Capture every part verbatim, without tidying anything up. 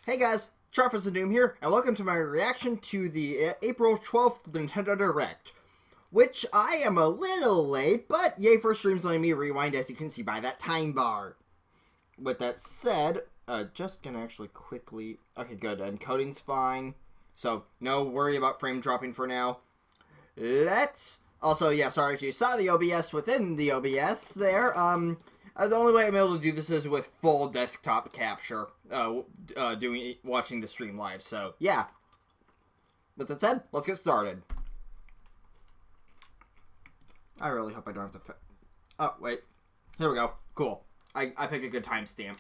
Hey guys, Travis of Doom here, and welcome to my reaction to the April twelfth Nintendo Direct. Which I am a little late, but yay for streams letting me rewind, as you can see by that time bar. With that said, uh, just gonna actually quickly... Okay, good, encoding's fine. So, no worry about frame dropping for now. Let's... Also, yeah, sorry if you saw the O B S within the O B S there, um... Uh, the only way I'm able to do this is with full desktop capture, uh, uh, doing, watching the stream live, so, yeah. With that said, let's get started. I really hope I don't have to... Oh, wait. Here we go. Cool. I, I picked a good timestamp.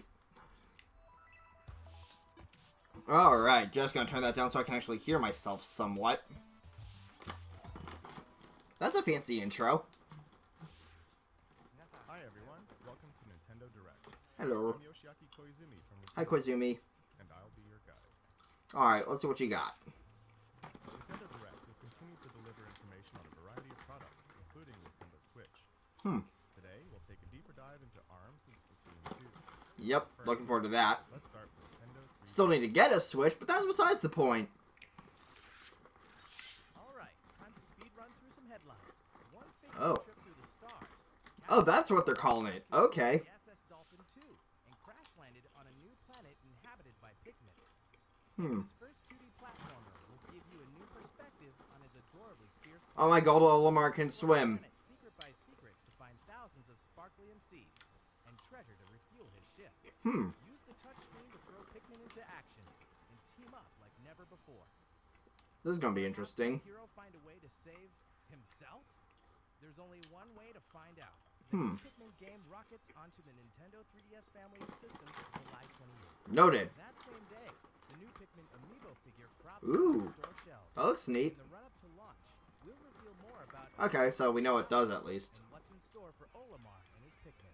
Alright, just gonna turn that down so I can actually hear myself somewhat. That's a fancy intro. Hi everyone, welcome to Nintendo Direct. Hello. I'm Yoshiaki Koizumi from Hi, Koizumi. and I'll be your guide. Alright, let's see what you got. Nintendo Direct will continue to deliver information on a variety of products, including Nintendo Switch. Hmm. Today, we'll take a deeper dive into ARMS and Splatoon two. Yep, First, looking forward to that. Let's start with Nintendo three D S. Still need to get a Switch, but that's besides the point. Alright, time to speed run through some headlines. One big Oh. trip through the stars. Oh, that's what they're calling it. Okay. The S S Dolphin two and crash landed on a new planet inhabited by Pikmin. Hmm. This first two D platformer will give you a new perspective on his adorably fierce Oh my god, Olimar can swim. planet secret by secret to find thousands of sparklium seeds and treasure to refuel his ship. Hmm. Use the touchscreen to throw Pikmin into action and team up like never before. This is gonna be interesting. Hero find a way to save himself? There's only one way to find out. The Hmm. new Pikmin game rockets onto the Nintendo three D S family of systems July twenty-eighth. Noted. That same day, the new Pikmin amiibo figure crops Ooh. on the store shelves. That looks neat. In the run-up to launch, we'll reveal more about Okay, so we know it does at least. and what's in store for Olimar and his Pikmin.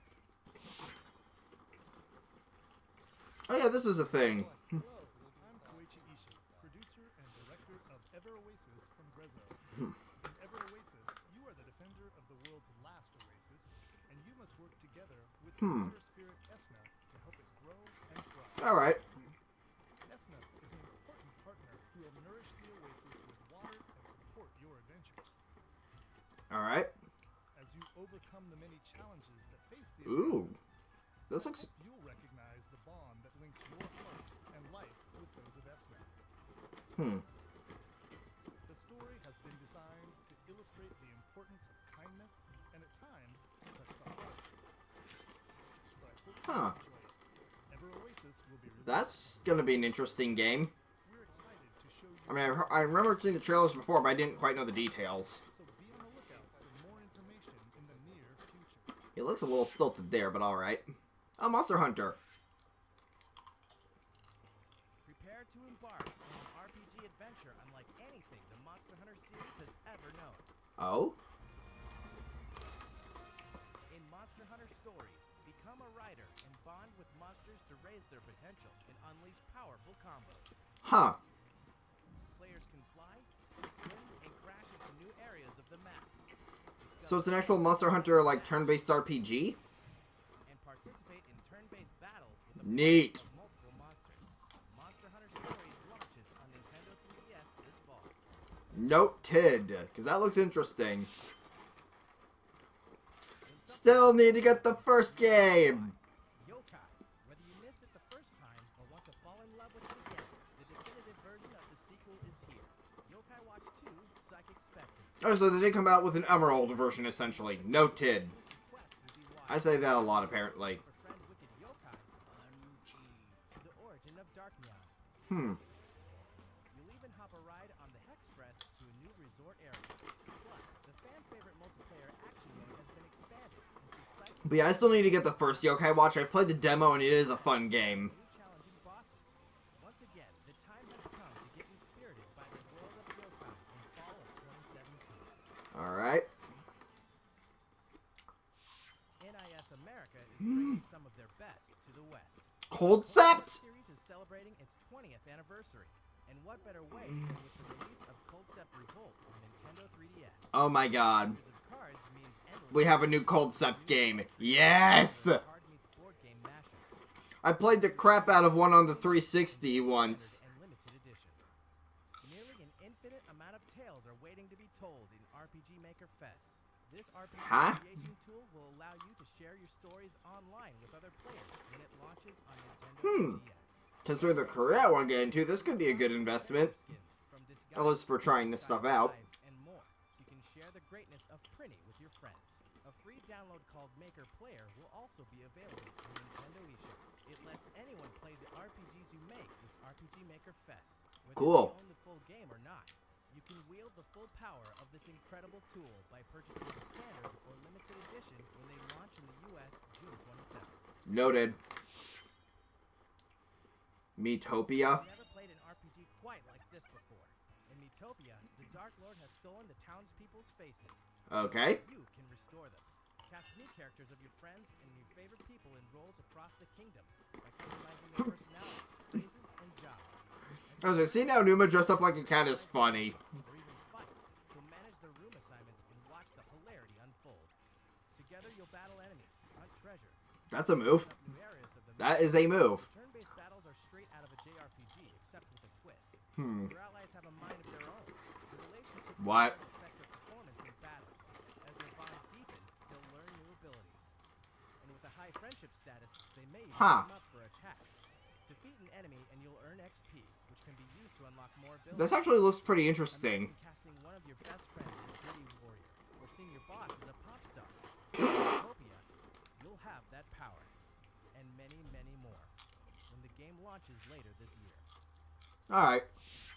Oh yeah, this is a thing. Hello, I'm Koichi Ishii, producer and director of Ever Oasis from Grezzo. In Ever Oasis, you are the defender of the world's last oasis, and you must work together with the Hmm. water spirit Esna to help it grow and thrive. Alright. Esna is an important partner who will nourish the oasis with water and support your adventures. Alright. As you overcome the many challenges that face the Ooh. oasis, This I looks... hope you'll recognize the bond that links your heart and life with those of Esna. Hmm. The story has been designed to illustrate the importance of kindness and at times to touch the heart. So I hope Huh. you enjoy it. Ever Oasis will be released. That's gonna be an interesting game. We're excited to show you. I mean, I, he- I remember seeing the trailers before, but I didn't quite know the details. So be on the lookout for more information in the near future. It looks a little stilted there, but alright. Oh, Monster Hunter. Prepare to embark on an R P G adventure unlike anything the Monster Hunter series has ever known. Oh? In Monster Hunter Stories, become a rider and bond with monsters to raise their potential and unleash powerful combos. Huh. Players can fly, swim, and crash into new areas of the map. So it's an actual Monster Hunter, like, turn-based R P G? And participate in turn-based battles with a Neat. of multiple monsters. Monster Hunter Stories launches on Nintendo three D S this fall. Noted. Because that looks interesting. Still need to get the first game. Yokai. Whether you missed it the first time or want to fall in love with it again, the definitive version of the sequel is here. Yokai Watch two, Psychic Spectre. Oh, so they did come out with an Emerald version, essentially. Noted. Quest will be I wide say that a lot, apparently. for friend Wicked Yokai, Anji, to the origin of Dark Neon. Hmm. You'll even hop a ride on the Hexpress to a new resort area. Plus, the fan-favorite multiplayer action mode has been expanded into psychic But yeah, I still need to get the first Yokai Watch. I played the demo, and it is a fun game. new challenging bosses. Once again, the time has come to get inspirited by the world of Yokai in fall of twenty seventeen. Alright. N I S America is bringing some of their best to the West. Concept! The series is celebrating its twentieth anniversary. And what better way than with the release of Concept Revolt on Nintendo three D S? Oh my god. Hundreds of cards means endless We have a new Concept game. Yes! card meets board game mashup. I played the crap out of one on the three sixty once. And limited edition. Nearly an infinite amount of tales are waiting to be told in R P G Maker Fest. This R P G Huh? creation tool will allow you to share your stories online with other players when it launches on Nintendo Hmm. three D S. Considering the career I want to get into, this could be a good investment. At least for trying this stuff out. And more, so you can share the greatness of Prinny with your friends. A free download called Maker Player will also be available on Nintendo eShop. It lets anyone play the R P Gs you make with R P G Maker Fest. Whether Cool. you own the full game or not, you can wield the full power of this incredible tool by purchasing the standard or limited edition when they launch in the U S June twenty-seventh. Noted. Metopia. Never played an R P G quite like this before. In Metopia, the Dark Lord has stolen the townspeople's faces. Okay. You can restore them. Cast new characters of your friends and your favorite people in roles across the kingdom by customizing their personalities, phrases, and jobs. I was like, see now Numa dressed up like a cat is funny. Or even fight. So manage their room assignments and watch the hilarity unfold. Together you'll battle enemies, hunt treasure, That's a move. up new areas of the map. That is a move. Turn-based battles are straight out of a J R P G, except with a twist. Hmm. Your allies have a mind of their own. The relationships What? affect their performance in battle. As their bonds deepen, they'll learn new abilities. And with a high friendship status, they may even Huh. team up for attacks. Defeat an enemy and you'll earn X P, which can be used to unlock more abilities. This actually looks pretty interesting. Imagine casting one of your best friends as a gritty warrior, or seeing your boss as a pop star. In Utopia, you'll have that power, and many, many more, when the game launches later this year. Alright.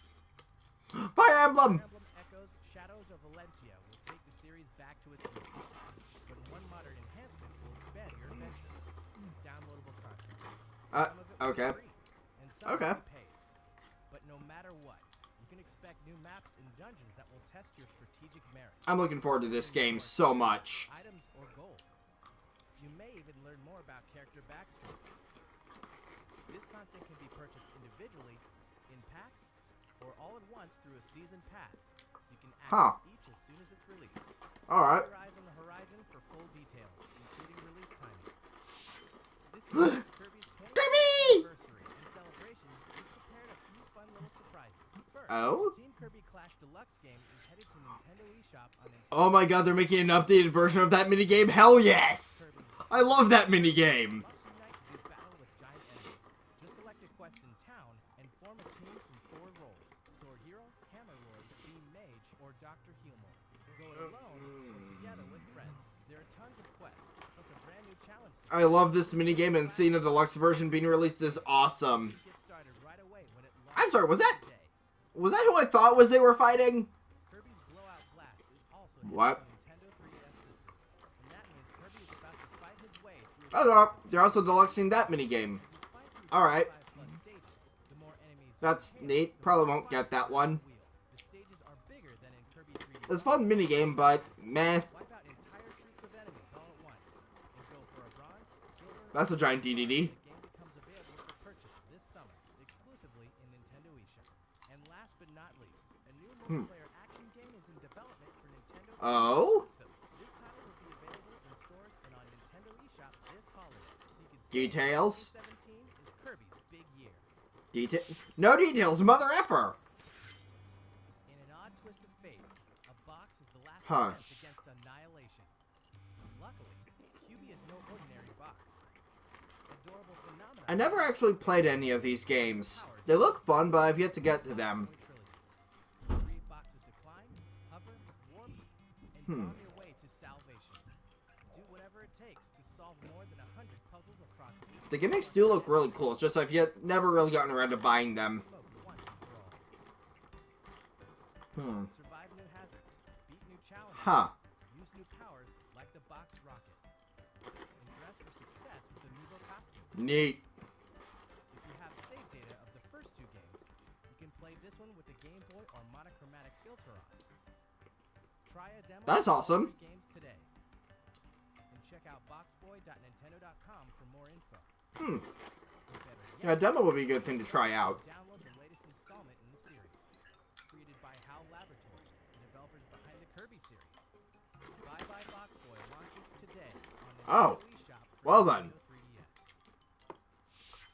Fire Emblem! Fire Emblem Echoes Shadows of Valentia will take the series back to its roots, but one modern enhancement will expand your adventure. Downloadable content. Uh, Some of it will be okay. free, and some Okay. will be paid. But no matter what, you can expect new maps and dungeons that will test your strategic merit. I'm looking forward to this game so much. Items or gold. You may even learn more about character backstories. This content can be purchased individually, in packs, or all at once through a season pass, so you can access Huh. each as soon as it's released. Alright. Keep your eyes on the horizon for full details, including release timing. This year, Kirby's twentieth Kirby! anniversary and celebration, we've prepared a few fun little surprises. First, Oh? Team Kirby Clash Deluxe game is headed to Nintendo eShop on Nintendo. Oh my god, they're making an updated version of that minigame? Hell yes! I love that minigame! Must unite to do battle with giant enemies. Just select a quest in town and form a team from four roles: Sword Hero, Hammer Lord, Beam Mage, or Doctor Healmore. Go it alone or together with friends. There are tons of quests, plus a brand new challenge. I love this minigame, and seeing a deluxe version being released is awesome. Get started right away when it I'm sorry, was that- today. Was that who I thought was they were fighting? Kirby's Blowout Blast is also hitting What? some Nintendo three D S systems, and that means Kirby is about to fight his way through. Oh no, they're also deluxing that minigame. Alright. That's neat. Probably won't get that one. The stages are bigger than in Kirby three D. It's a fun minigame, but meh. Wipe out entire troops of enemies all at once. And go for a bronze, silver, That's a giant D D D. The game becomes available for purchase this summer, exclusively in Nintendo eShop. And last but not least, a new multiplayer action game is in development for Nintendo Oh? systems. This title will be available in stores and on Nintendo eShop this holiday, so you can see Details? twenty seventeen is Kirby's big year. Detail? No details, mother effer! In an odd twist of fate, a box is the last Huh. defense against annihilation. Luckily, Q B is no ordinary box. Adorable phenomena. I never actually played any of these games. They look fun, but I've yet to get to them. Three boxes to climb, hover, warp, and Hmm. bomb your way to salvation. Do whatever it takes to solve more than a hundred puzzles across each The gimmicks do look really cool, it's just I've yet never really gotten around to buying them. smoke once and for all. Hmm. Survive new hazards, beat new challenges, Huh. use new powers like the box rocket, and dress for success with amiibo costumes. Neat. If you have save data of the first two games, you can play this one with a Game Boy or monochromatic filter on. Try a demo That's of all awesome. three games today. And check out boxboy dot nintendo dot com for more info. Hmm. Or better Yeah, a yet, demo would be a good thing to try out. download the latest installment in the series. Created by HAL Laboratory, the developers behind the Kirby series. Bye Bye Box Boy launches today on the Oh. Nintendo eShop for Well then. Nintendo three D S.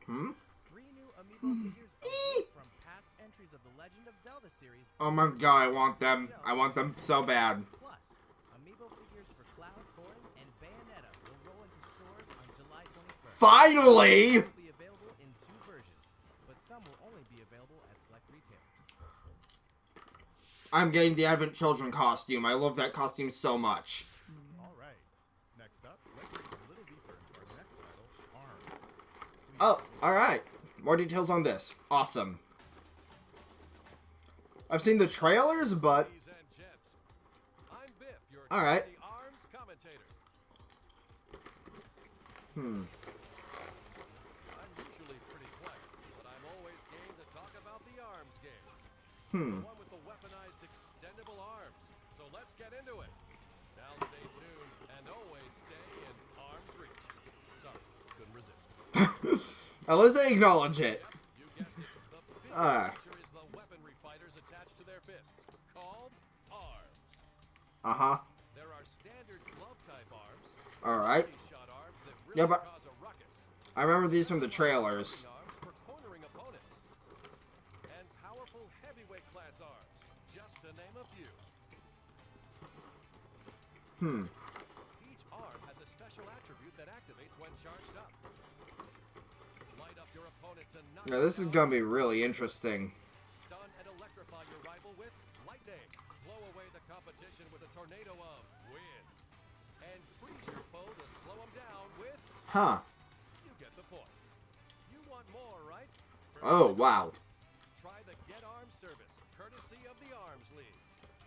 Hmm? Three new amiibo figures await from past entries of the Legend of Zelda series. Oh my god, I want them. I want them so bad. Plus, amiibo figures for Cloud, Corrin, and Bayonetta will roll into stores on July twenty-first. Finally! They will be available in two versions, but some will only be available at select retailers. I'm getting the Advent Children costume. I love that costume so much. All right. Next up, let's dig a little deeper into our next title, ARMS. Oh, alright. More details on this. Awesome. I've seen the trailers, but... Ladies and gents, I'm Biff, your All right. trusty arms commentator. Hmm. I'm usually pretty quiet, but I'm always game to talk about the arms game. Hmm. The one with the weaponized extendable arms. So let's get into it. Now stay tuned and always stay in arm's reach. Sorry, couldn't resist. At least they acknowledge it. Yep, you guessed it. The big Ah. feature is the weaponry fighters attached to their fists, called arms. Uh-huh. There are standard glove-type arms, Alright. shot arms that really Yeah, but- cause a ruckus. I remember these from the trailers. Arms for cornering opponents. And powerful heavyweight class arms, just to name a few. Hmm. Each arm has a special attribute that activates when charged up. Light up your opponent to knock Now, this is them gonna down. be really interesting. Stun and electrify your rival with lightning. Blow away the competition with a tornado of wind. And freeze your foe to slow them down with Huh. You get the point. You want more, right? Oh, wow. Try the Get Arms service, courtesy of the Arms League.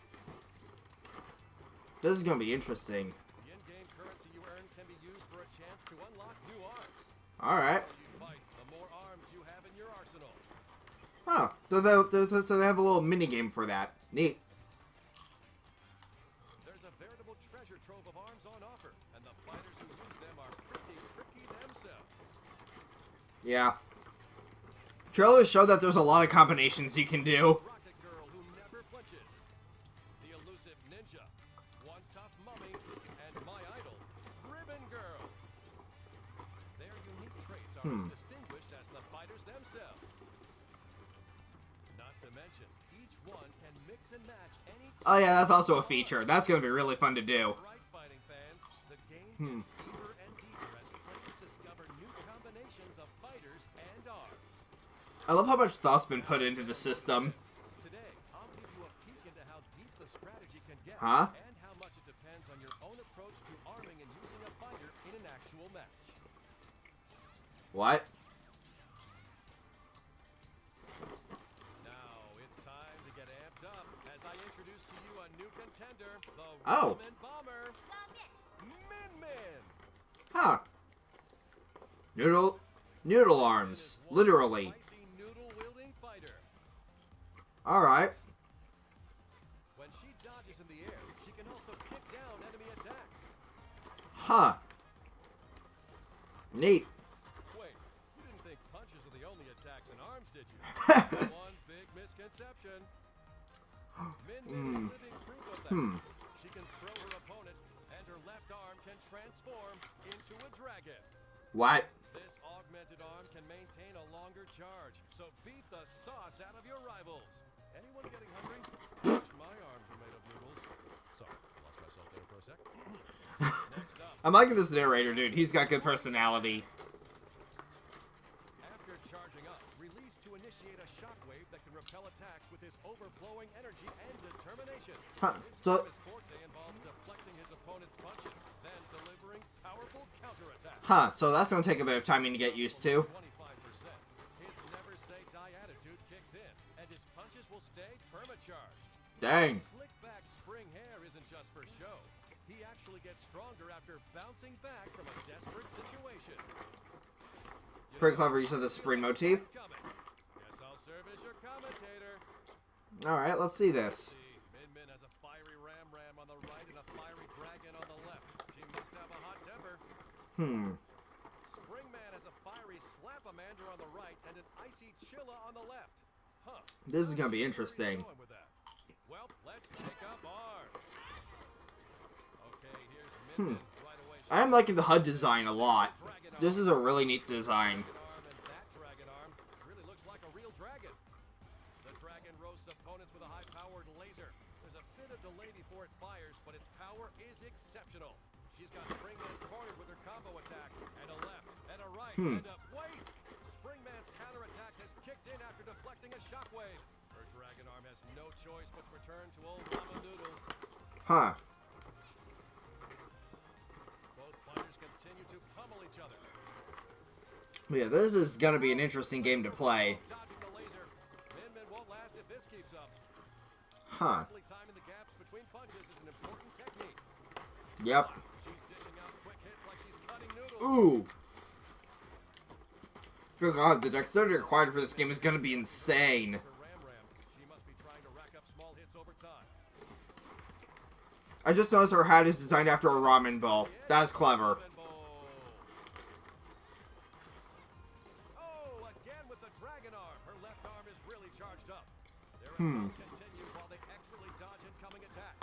This is gonna be interesting. The in-game currency you earn can be used for a chance to unlock new arms. Alright. The more you fight, the more arms you have in your arsenal. Huh. So they, they- so they have a little mini game for that. Neat. There's a veritable treasure trove of arms on offer, and the fighters who use them are pretty tricky themselves. Yeah. Trailers show that there's a lot of combinations you can do. Rocket Girl who never flinches. The elusive ninja. One tough mummy. And my idol, Ribbon Girl. Their unique traits are Hmm. as distinguished as the fighters themselves. Not to mention, each one can mix and match any Oh yeah, that's also a feature. That's gonna be really fun to do. That's right, fighting fans. The game Hmm. gets deeper and deeper as players discover new combinations of fighters and arms. I love how much thought's been put into the system. Today, I'll give you a peek into how deep the strategy can get Huh? and how much it depends on your own approach to arming and using a fighter in an actual match. What? Now, it's time to get amped up as I introduce to you a new contender, the Oh. Ramen Bomber, Min Min. Huh. Noodle... Noodle Min arms. is one Literally. spicy noodle-wielding fighter. Alright. When she dodges in the air, she can also kick down enemy attacks. Huh. Neat. Wait, you didn't think punches are the only attacks in arms, did you? One big misconception. Min Min is living proof of that. Hmm. She can throw her opponent, and her left arm can transform into a dragon. What? This augmented arm can maintain a longer charge, so beat the sauce out of your rivals. Anyone getting hungry? Wish my arms were made of noodles. Sorry, lost myself there for a sec. Next up. I'm liking this narrator, dude. He's got good personality. After charging up, release to initiate a shockwave that can repel attacks with his overflowing energy and determination. Huh, His so- famous forte involves deflecting his opponent's punches, then delivering powerful counterattacks. Huh, so that's gonna take a bit of timing to get used to. twenty-five percent. His never say die attitude kicks in, and his punches will stay permacharged. Dang. Slick back spring hair isn't just for show. He actually gets stronger after bouncing back from a desperate situation. You Pretty know, clever use of the spring motif. coming. Guess I'll serve as your commentator. Alright, let's see this. See, Min Min has a fiery ram ram on the right and a fiery dragon on the left. She must have a hot temper. Hmm. Springman has a fiery slap-a-mander on the right and an icy chilla on the left. Huh. This is gonna be Where are you interesting. going with that? Well, let's take up arms. Okay, here's Min Min right away. I am liking the H U D design a lot. This is a really neat design. Arm and that power is exceptional. She's got Springman cornered with her combo attacks, and a left, and a right, Hmm. and a wait! Springman's counterattack has kicked in after deflecting a shockwave. Her dragon arm has no choice but to return to old Mama Noodles. Huh. Both fighters continue to pummel each other. Yeah, this is gonna be an interesting game to play. Dodging the laser. Min Min won't last if this keeps up. Huh. Quickly timing the gaps between punches is an important technique. Yep. She's dishing out quick hits like she's cutting noodles. Ooh. Good God, the dexterity required for this game is gonna be insane. For Ram Ram, she must be trying to rack up small hits over time. I just noticed her hat is designed after a ramen bowl. That is clever. Ramen bowl. Oh, again with the dragon arm. Her left arm is really charged up. Their Hmm. assault continues while they expertly dodge incoming attacks.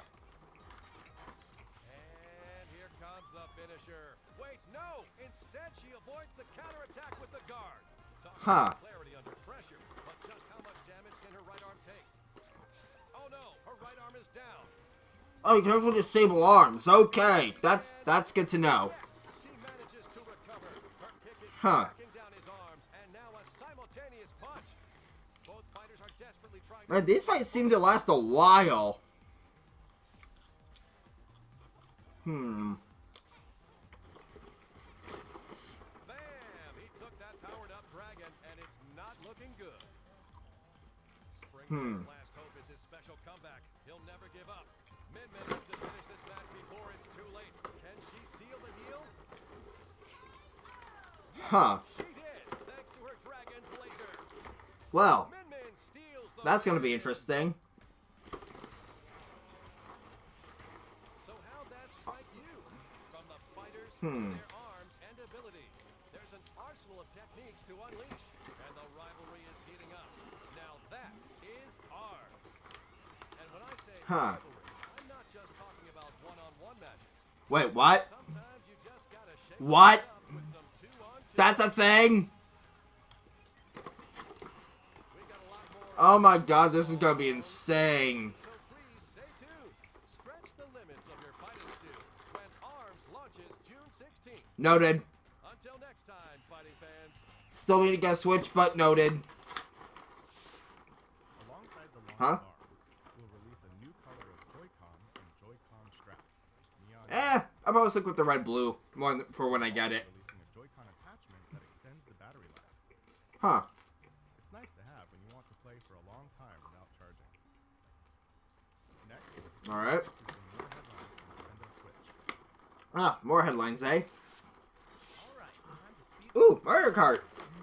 And here comes the finisher. Wait, no! Instead, she avoids the counterattack with the guard. Talk Huh. about clarity under pressure. But just how much damage can her right arm take? Oh no, her right arm is down. Oh, you can also disable arms. Okay, that's that's good to know. Yes, she manages to recover. Her kick is Huh. smacking down his arms, and now a simultaneous punch. Both fighters are desperately trying Man, to these fights seem to last a while. Hmm. Bam! He took that powered up dragon, and it's not looking good. Springman's Hmm. last hope is his special comeback. He'll never give up. Min Min has to finish this match before it's too late. Can she seal the deal? Huh. She did, thanks to her dragon's laser. Well, Min Min steals the that's gonna be win. interesting. So how'd that strike you? From the fighters Hmm. to their arms and abilities. There's an arsenal of techniques to unleash, and the rivalry is heating up. Now that is ours. And when I say Huh. rivalry, I'm not just talking about one-on-one matches. Wait, what? Sometimes you just gotta shake What? things up with some two-on-two. That's a thing? We got a lot more. Oh my God, this is gonna be insane. So please stay tuned. Stretch the limits of your fighting skills when Arms launches June sixteenth. Noted. Until next time, fighting fans. Still need to get a Switch, but noted. Alongside the launch Huh? of ARMS, we'll release a new color of Joy-Con and Joy-Con strap. Neon Eh, I'm gonna stick with the red blue one for when I get it. releasing a Joy-Con attachment that extends the battery life. Huh. It's nice to have when you want to play for a long time without charging. Next, we'll switch All right. to some more headlines from Nintendo Switch. Ah, more headlines, eh? All right, time to speed. Ooh, Mario Kart.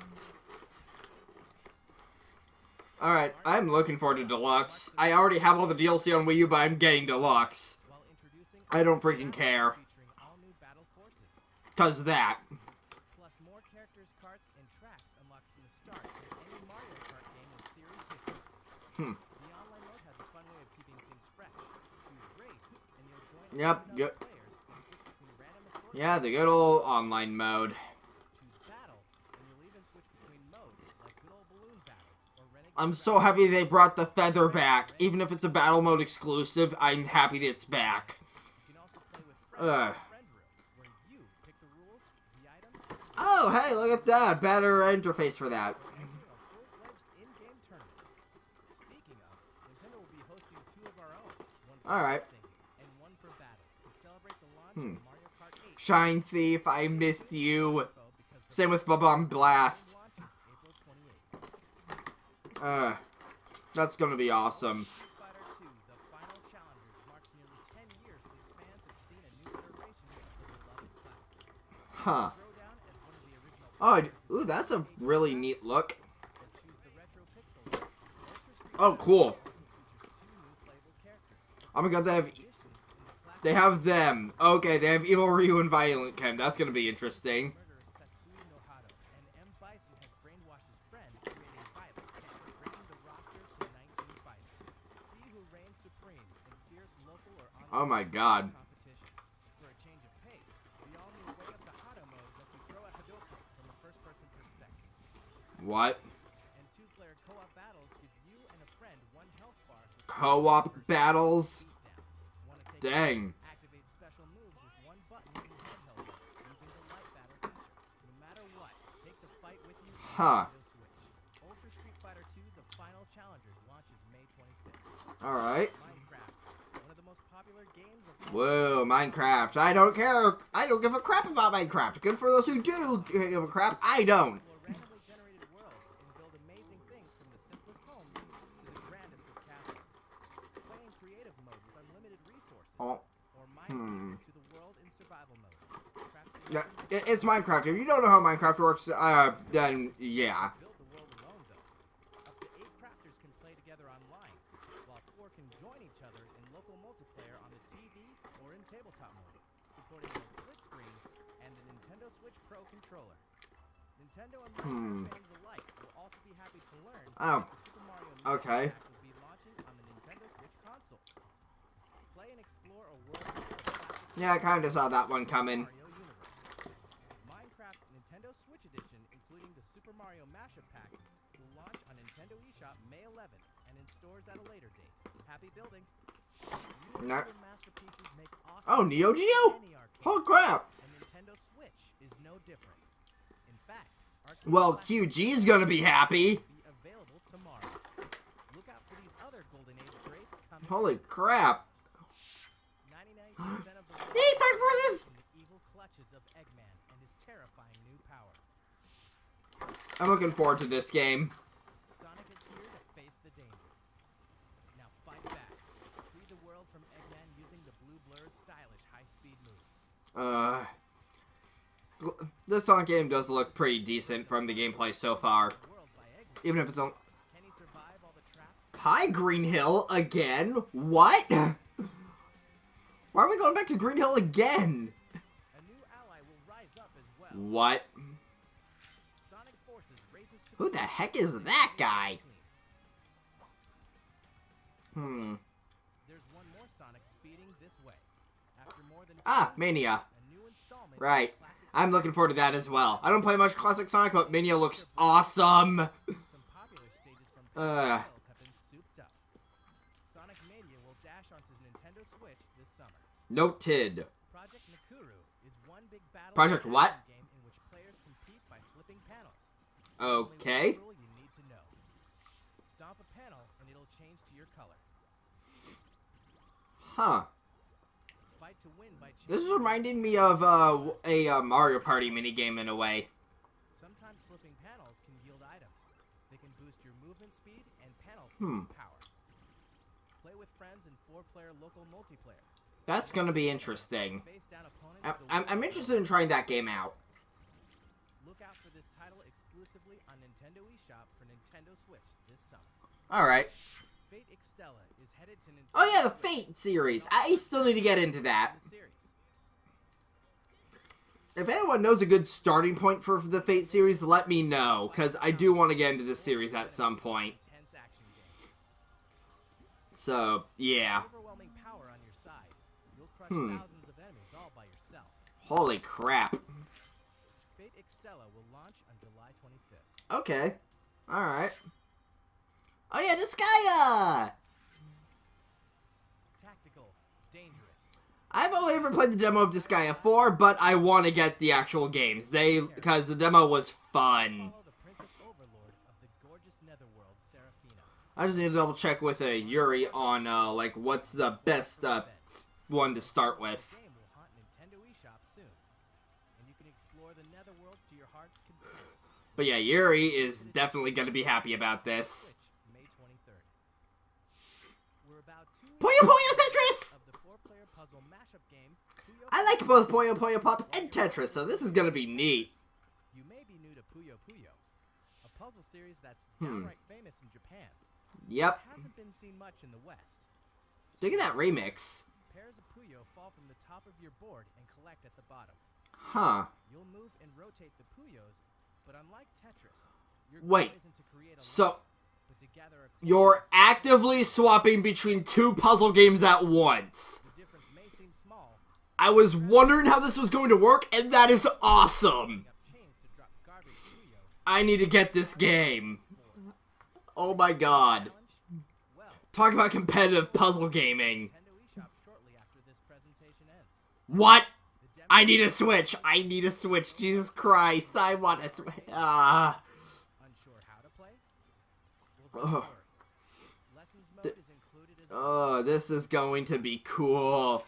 Alright, I'm looking forward to Deluxe. I already have all the D L C on Wii U, but I'm getting Deluxe. While introducing I don't freaking care. featuring all new battle courses, Cause of that. plus more characters, carts, and tracks unlocked from the start in any Mario Kart game in series history. Hmm. The online mode has a fun way of keeping things fresh. Choose race, and you'll join Yep, other yep. players and switch between random assortments. Yeah, the good old online mode. Choose battle, and you'll even switch between modes like good old balloon battle or renegade I'm battle. so happy they brought the feather back. Even if it's a battle mode exclusive, I'm happy that it's back. You can also play with friends Ugh. in the friend room, where you pick the rules, the items, Oh, hey, look at that. Better interface for that. entering a full-fledged in-game tournament. Speaking of, Nintendo will be hosting two of our own, one for Alright. racing and one for battle, to celebrate the launch Hmm. of Mario Kart eight. Shine Thief, I missed you. Info because the Same with Bob-omb Blast. launch is April twenty-eighth. Uh, that's gonna be awesome. Street Fighter two, the final challengers, marks nearly ten years since fans have seen a new iteration of the beloved classic. Huh. Throwdown as one of the original Oh, players d- ooh, that's a really neat look. and choose the retro pixel look. Ultra Street Oh, Fighter cool. also features two new playable characters. Oh my god, they have Additions in the classic they have them. Okay, they have Evil Ryu and Violent Ken. That's gonna be interesting. murderous Satsui no Hado, and M. Bison has brainwashed his friend, creating Violent Ken, bringing the roster to nineteen fighters. See who reigns supreme in fierce local or online Oh my god. competitions. For a change of pace, the all-new Way Up to Hado mode lets you throw a Hadouken from a first-person perspective. What? And two-player co-op battles give you and a friend one health bar for Co-op battles? beatdowns. Wanna take Dang. Activate one button in handheld mode using the light battle feature. No matter what, take the fight with you on Huh. Nintendo Switch. Ultra Street Fighter two: The Final Challengers launches May twenty-sixth. Alright. Minecraft, one of the most popular games of Whoa, Minecraft. I don't care. I don't give a crap about Minecraft. Good for those who do give a crap. I don't. explore randomly generated worlds and build amazing things from the simplest homes to the grandest of castles. Play in creative mode with unlimited resources, Oh. or Hmm. Minecraft to the world in survival mode. Crafting Yeah, items it- it's Minecraft. If you don't know how Minecraft works, uh, then yeah. build the world alone, though. Up to eight crafters can play together online, while four can join each other in local multiplayer on the T V or in tabletop mode, supporting both split screen and the Nintendo Switch Pro controller. Nintendo and Hmm. Minecraft fans alike will also be happy to learn Oh, that the Super Mario Maker okay. Pack will be launching on the Nintendo Switch console. Play and explore a world of classic Yeah, I kind of saw that one coming. Mario universe. Minecraft Nintendo Switch Edition, including the Super Mario Mashup Pack, will launch on Nintendo eShop May eleventh and in stores at a later date. Happy building! Neo Nah. Geo masterpieces make awesome Oh, Neo Geo? any arcade, Oh crap! and Nintendo Switch is no different. In fact, arcade Well, classics Q G's gonna be happy. will be available tomorrow. Look out for these other Golden Age greats coming Holy soon. crap! ninety-nine percent of the world Hey, Dark Forces! in the evil clutches of Eggman and his terrifying new power. I'm looking forward to this game. Sonic is here to face the danger. Now fight back. Free the world from Eggman using the Blue Blur's stylish high-speed moves. Uh, gl- this Sonic game does look pretty decent from the gameplay so far, World by Eggman. even if it's on. Can he survive all the traps? Hi, Green Hill again. What? Why are we going back to Green Hill again? A new ally will rise up as well. What? Sonic Forces races to Who the heck is that guy? Hmm. There's one more Sonic speeding this way. After more than Ah, two Mania. years, a new installment of Right. classic I'm looking forward to that as well. I don't play much classic Sonic, but Mania looks awesome. Some popular stages from Uh. previous titles have been souped up. Sonic Mania will dash onto the Nintendo Switch this summer. Noted. Project Nakuru is one big battle Project action what? game in which players compete by flipping panels. There's only one Okay. rule you need to know. Stomp a panel and it'll change to your color. Huh. Fight to win by changing This is reminding me of uh, a uh, Mario Party minigame in a way. Sometimes flipping panels can yield items. They can boost your movement speed and panel Hmm. flipping power. Play with friends in four-player local multiplayer. That's gonna be interesting. Face down opponents I'm, the I'm, way I'm of interested in trying that game out. Look out for this title exclusively on Nintendo eShop for Nintendo Switch this summer. Alright. Fate Extella is headed to Nintendo Oh yeah, the Switch Fate series. I still need to get into that. in the series. If anyone knows a good starting point for the Fate series, let me know, because I do want to get into this series at some point. Intense action game. So, yeah. Overwhelming power on your side. You'll crush Hmm. thousands of enemies all by yourself. Holy crap. Fate Extella will launch on July twenty-fifth. Okay. Alright. Oh yeah, Disgaea! Tactical, dangerous. I've only ever played the demo of Disgaea four, but I want to get the actual games. They, because the demo was fun. Follow the Princess Overlord of the gorgeous Netherworld, Seraphina. I just need to double check with uh, Yuri on, uh, like, what's the best, uh, s- one to start The with. game will haunt Nintendo eShop soon, and you can explore the Netherworld to your heart's content. But yeah, Yuri is definitely going to be happy about this. Switch, May twenty-third. We're about two Puyo weeks Puyo Tetris! of the four-player puzzle mashup game. Puyo I like both Puyo Puyo Pop and Tetris, so this is going to be neat. You may be new to Puyo Puyo, a puzzle series that's Hmm. downright famous in Japan. Yep. It hasn't been seen much in the West. Dig at that remix. Pairs of Puyo fall from the top of your board and collect at the bottom. Huh. You'll move and rotate the Puyos, but unlike Tetris, your Wait, goal isn't to create a So, line, but to gather a clone you're list. actively swapping between two puzzle games at once. The difference may seem small, I was wondering how this was going to work, and that is awesome. picking up chains to drop garbage Puyo I need to get this game. board. Oh my god. Challenge? Well, Talk about competitive puzzle gaming. Nintendo eShop shortly after this presentation ends. What? The I need a Switch. I need a Switch. Jesus Christ. I want a Switch. Ah. Unsure how to play? Well, don't Ugh. worry. Lessons mode is included as Oh, this is going to be cool.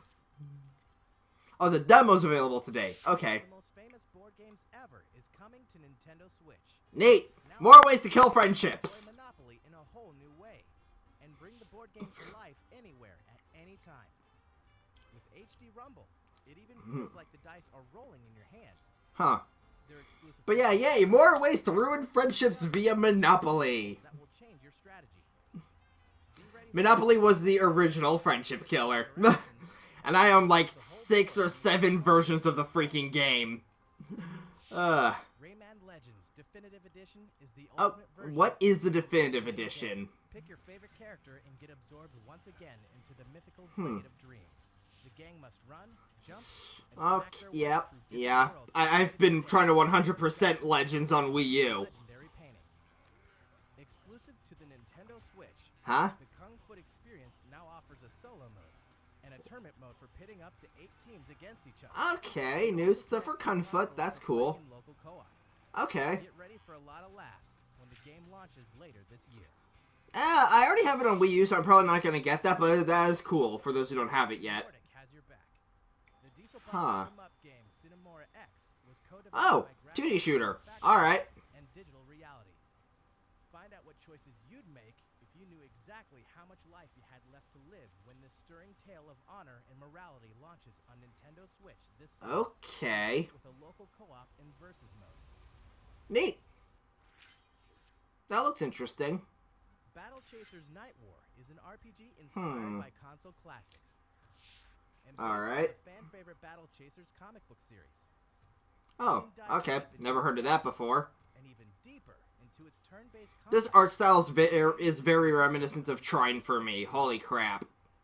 Oh, the demo's available today. Okay. the most famous board games ever is coming to Nintendo Switch. Neat. More ways to kill friendships. Enjoy Monopoly in a whole new way, and bring the board game to life anywhere at any time. With H D Rumble, it even feels like the dice are rolling in your hand. Huh. They're exclusive But yeah, yay, more ways to ruin friendships via Monopoly. that will change your strategy. Be ready for Monopoly was the original friendship killer. And I own like six or seven versions of the freaking game. Uh, Rayman Legends Definitive Edition is the oh, ultimate version. what is the of the definitive game. edition? Pick your favorite character and get absorbed once again into the mythical Hmm. blade of dreams. The gang must run, jump, and Okay, smack their way yeah, through different yeah. worlds I, I've been trying to one hundred percent Legends on Wii U. legendary painting. Exclusive to the Nintendo Switch, Huh? the Kung Foot experience now offers a solo mode and a tournament mode for pitting up to eight teams against each other. Okay, new stuff for Kunfoot. That's cool. In local co-op. Okay. Get ready for a lot of laughs when the game launches later this year. Uh, I already have it on Wii U, so I'm probably not going to get that, but that is cool for those who don't have it yet. Nordic has your back. The Diesel Huh. shoot 'em up game Cinemora X was co-developed Oh, by two D Graphic shooter. Manufacturing Alright. and Digital Reality. Find out what choices you'd make if you knew exactly how much life you had left to live when this stirring tale of honor and morality launches on Nintendo Switch this summer Okay. with a local co-op and versus mode. Neat. That looks interesting. Battle Chasers Night War is an R P G inspired Hmm. by console classics. And based All on right. the fan favorite Battle Chasers comic book series. Oh, okay. Never heard of that before. And even deeper into its turn-based This combat. art style is, ve- is very reminiscent of Trine for me. Holy crap.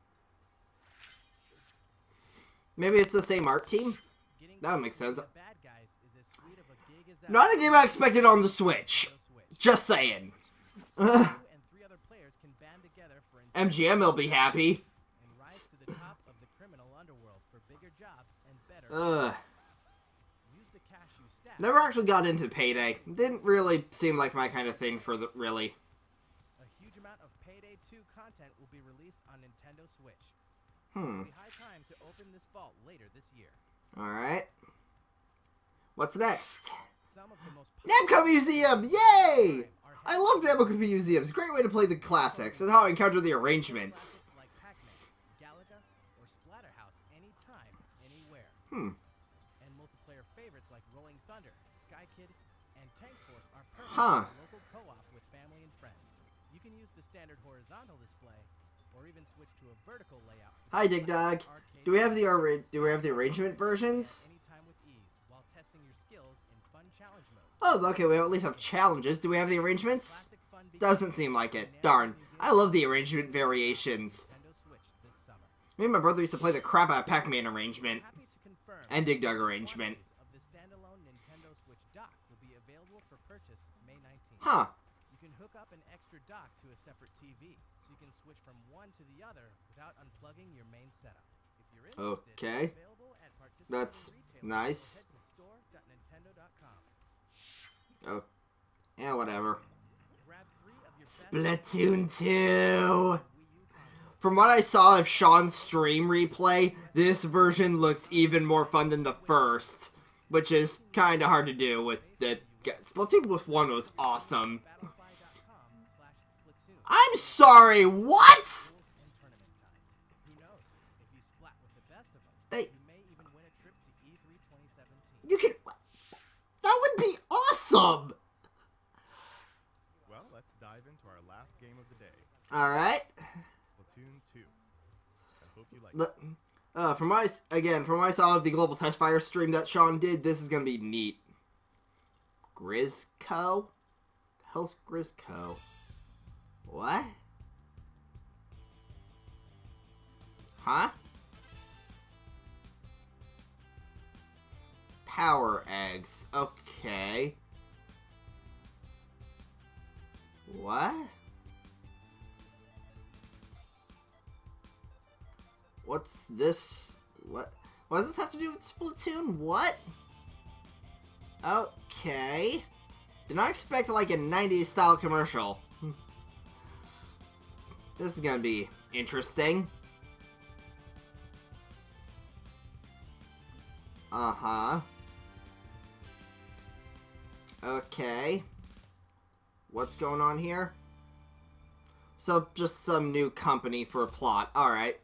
Maybe it's the same art team? Getting That makes through sense. the bad guys is as sweet of a gig as Not ever a game I expected on the Switch. on Nintendo Switch. Just saying. You and three other players can band together for M G M will be happy. and rise to the top of the criminal underworld for bigger jobs and better. Ugh. Use the cash you stack. Never actually got into Payday. Didn't really seem like my kind of thing for the really. A huge amount of Payday two content will be released on Nintendo Switch. Hmm. It'll be high time to open this vault later this year. Alright. What's next? Some of the most Namco Museum! Yay! I love Namco Museums. Great way to play the classics and how I encounter the arrangements. classics like Pac-Man, Galaga, or Splatterhouse anytime, anywhere. Hmm. And multiplayer favorites like Rolling Thunder, Sky Kid, and Tank Force are perfect Huh. for local co-op with family and friends. You can use the standard horizontal display, or even switch to a vertical layout. for Hi, Dig Dog. arcade Do we have the games. arra- do we have the arrangement versions? Anytime with ease, while testing your skills in fun challenge mode. Oh, okay, we at least have challenges. Do we have the arrangements? Classic fun Doesn't begins seem like with it. Namco Darn. Museum I love the arrangement variations. Nintendo Switch this summer. Me and my brother used to play the crap out of Pac-Man arrangement. Happy to confirm And Dig Dug that arrangement. quantities of the standalone Nintendo Switch dock will be available for purchase May nineteenth. Huh. You can hook up an extra dock to a separate T V, so you can switch from one to the other without unplugging your main setup. If you're interested, Okay. it's available at participating That's retailers. nice. Head to store dot nintendo dot com. Oh. Yeah, whatever. Grab three of your best Splatoon two. Wii U consoles. From what I saw of Sean's stream replay, this version looks even more fun than the first, which is kind of hard to do with the Splatoon with one was awesome. Battlefi dot com slash Splatoon. I'm sorry, what? Rules and tournament times. Who knows? If you splat with the best of them, They- you may even win a trip to E three twenty seventeen. You can. That would be awesome. Well, let's dive into our last game of the day, All right. Splatoon two. I hope you like it. The, uh, from my again, from what I saw of the Global Test Fire stream that Sean did, this is gonna be neat. Grisco? The hell's Grisco? What? Huh? Power eggs. Okay. What? What's this? What? What does this have to do with Splatoon? What? Okay. Did not expect like a nineties style commercial. This is gonna be interesting. Uh-huh. Okay. What's going on here? So, just some new company for a plot. Alright.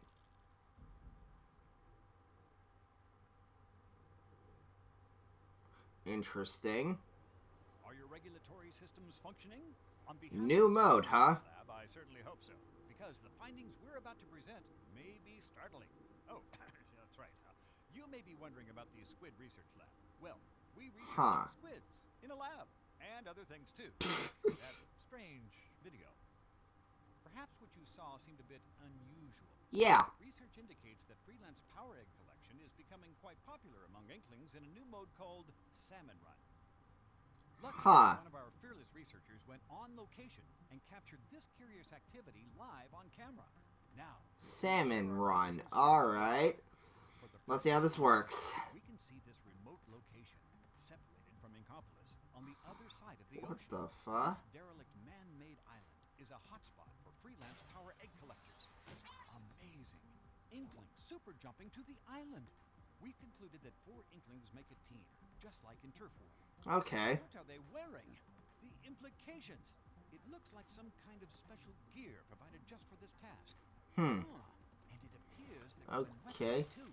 Interesting. Are your regulatory systems functioning? On behalf New of the mode, Science huh? Lab, I certainly hope so, because the findings we're about to present may be startling. Oh, that's right. Uh, you may be wondering about the Squid Research Lab. Well, we research Huh. squids in a lab, and other things too. That strange video. Perhaps what you saw seemed a bit unusual. Yeah. Research indicates that freelance power egg collection is becoming quite popular among Inklings in a new mode called Salmon Run. Luckily, Huh. one of our fearless researchers went on location and captured this curious activity live on camera. Now, Salmon Run. Alright. for the Let's see how this works. we can see this remote location separated from Inkopolis on the other side of the What ocean. the fuck? This derelict man-made island is a hotspot for freelance power egg collectors. Amazing. Inklings super jumping to the island. We've concluded that four Inklings make a team, just like in Turf War. Okay. What are they wearing? The implications. It looks like some kind of special gear provided just for this task. Hmm. Huh. And it appears they're Okay. too.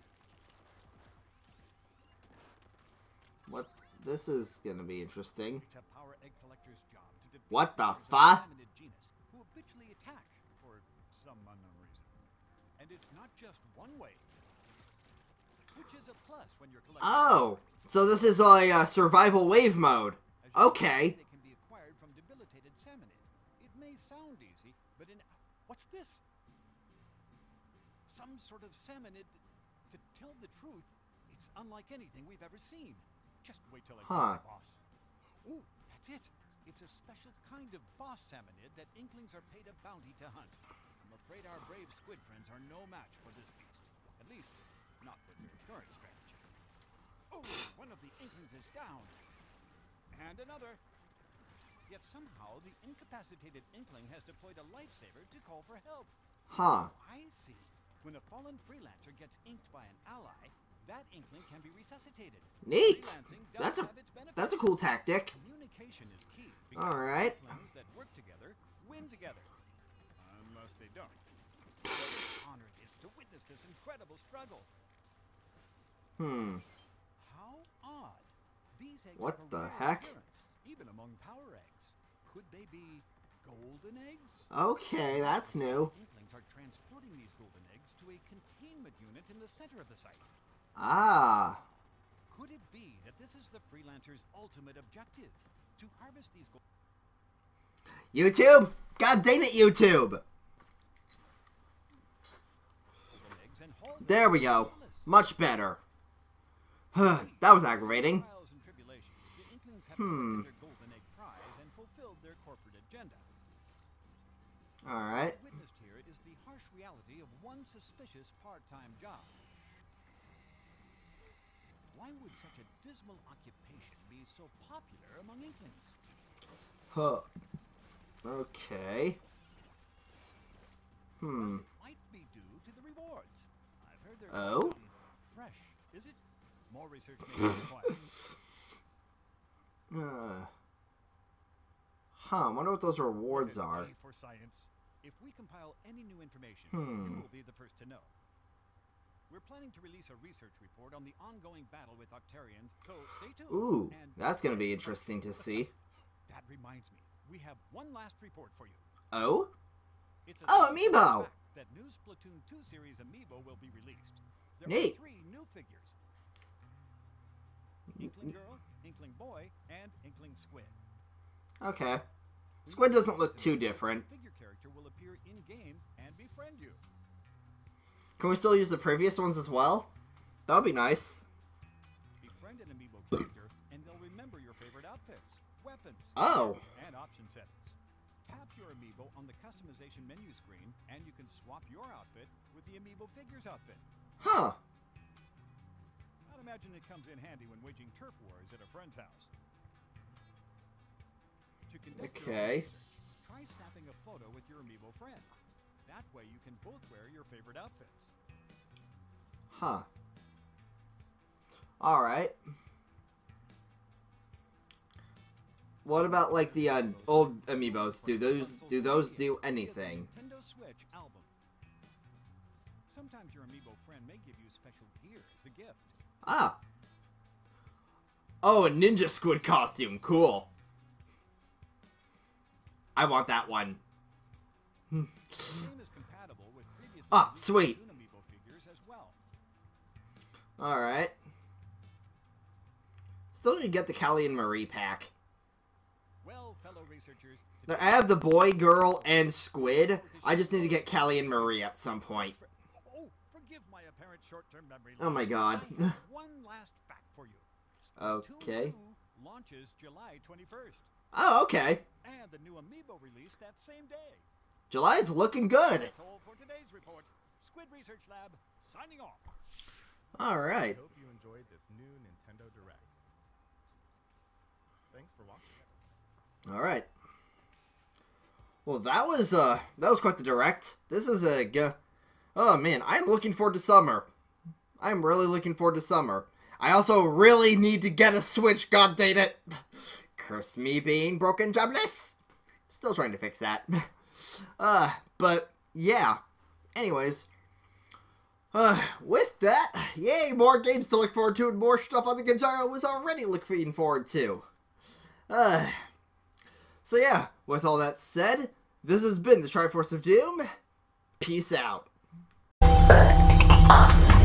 What? This is gonna be interesting. It's a power egg collector's job to defeat What the members of fuck? salmonid genus who habitually attack for some unknown reason. And it's not just one wave, which is a plus when you're collecting. Oh, so this is a uh, survival wave mode. As you Okay. see, they can be acquired from debilitated salmonid. It may sound easy, but in what's this? Some sort of salmonid. To tell the truth, it's unlike anything we've ever seen. Just wait till I tell Huh. my boss. Ooh, that's it. It's a special kind of boss salmonid that Inklings are paid a bounty to hunt. I'm afraid our brave squid friends are no match for this beast. At least, not with their current strategy. Oh, one of the Inklings is down. And another. Yet somehow, the incapacitated Inkling has deployed a lifesaver to call for help. Huh. I see. When a fallen freelancer gets inked by an ally, that Inkling can be resuscitated. Neat. Freelancing does That's a have its benefits. that's a cool tactic. Communication is key. Because All right. Inklings that work together win together. Unless they don't. What an honor it is to witness this incredible struggle. Hmm. How odd. These eggs What have a the rare heck? appearance, even among power eggs. Could they be golden eggs? Okay, that's new. Inklings are transporting these golden eggs to a containment unit in the center of the site. Ah. Could it be that this is the freelancer's ultimate objective? To harvest these golden YouTube. God dang it, YouTube. eggs and haul them There we to go. Inkopolis? Much better. That was aggravating. Trials and tribulations, the Inklings have Hmm. collected their golden egg prize and fulfilled their corporate agenda. All right. What witnessed here is the harsh reality of one suspicious part-time job. Why would such a dismal occupation be so popular among Inklings? Huh. Okay. Hmm. Might be due to the rewards. I've heard they're Oh? quite fresh. Is it? More research may be required. Uh. Huh. I wonder what those rewards What a are. day for science. If we compile any new information, Hmm. you will be the first to know. We're planning to release a research report on the ongoing battle with Octarians, so stay tuned. Ooh, And that's gonna be interesting to see. that reminds me, we have one last report for you. Oh? It's a Oh, surprising amiibo! fact that new Splatoon two series amiibo will be released. There Neat. are three new figures: Inkling Girl, Inkling Boy, and Inkling Squid. Okay. Squid doesn't look too different. The figure character will appear in game and befriend you. Can we still use the previous ones as well? That would be nice. Befriend an amiibo character, and they'll remember your favorite outfits, weapons, Oh. and option settings. Tap your amiibo on the customization menu screen, and you can swap your outfit with the amiibo figure's outfit. Huh. imagine it comes in handy when waging turf wars at a friend's house. To conduct your own Okay. research, try snapping a photo with your amiibo friend. That way you can both wear your favorite outfits. Huh. Alright. What about like the uh, old amiibos? Do those do those do anything? Nintendo Switch album. Sometimes your amiibo friend may give you special gear as a gift. Ah. Oh, a Ninja Squid costume. Cool. I want that one. The game is compatible with previous Ah, Nintendo sweet. Toon amiibo figures as well. Alright. Still need to get the Callie and Marie pack. Well, fellow researchers, I have the boy, girl, and squid. I just need to get Callie and Marie at some point. Oh, forgive my apparent short-term memory. Oh my god. I have one last fact for you. Splatoon Okay. two launches July twenty-first, Oh, okay. and the new amiibo release that same day. July's looking good. That's all for today's report. Squid Research Lab signing off. I Alright. hope you enjoyed this new Nintendo Direct. Thanks for watching. Alright. Well, that was, uh, that was quite the direct. This is a, g oh man, I'm looking forward to summer. I'm really looking forward to summer. I also really need to get a Switch, god dang it. Curse me being broken jobless. Still trying to fix that. Uh, but, yeah. Anyways. Uh, with that, yay, more games to look forward to and more stuff on the guitar I was already looking forward to. Uh, so yeah, with all that said, this has been the Triforce of Doom. Peace out.